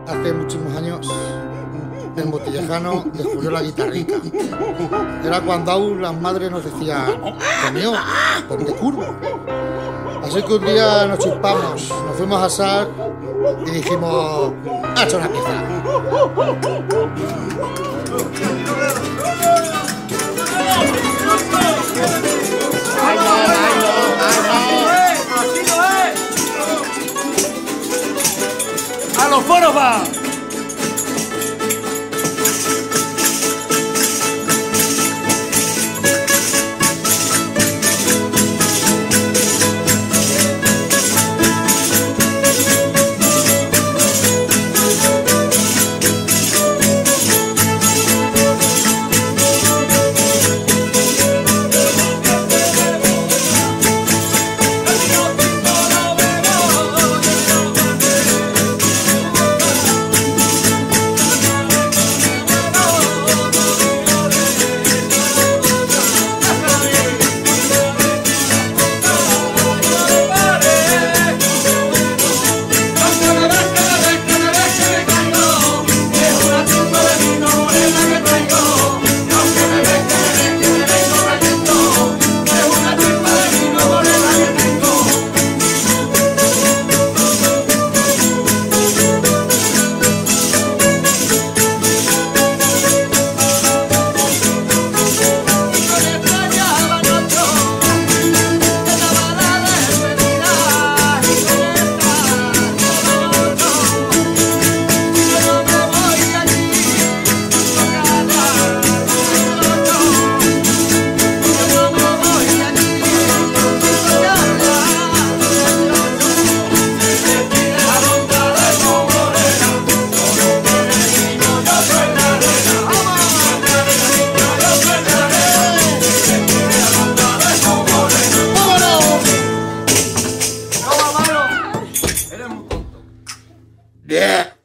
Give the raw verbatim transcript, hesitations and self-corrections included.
Hace muchísimos años el Motillejano descubrió la guitarrica. Era cuando aún las madres nos decían: coño, ponte curvo. Así que un día nos chispamos, nos fuimos a asar y dijimos: ha hecho una pieza. ¡Ay, no, ay, no, ay, no! ¡A los foros va! Yeah.